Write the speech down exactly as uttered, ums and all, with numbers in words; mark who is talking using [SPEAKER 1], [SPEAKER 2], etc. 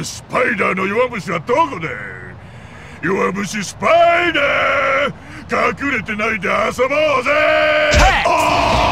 [SPEAKER 1] スパイダーの弱虫はどこだ？弱虫スパイダー、隠れてないで遊ぼうぜ。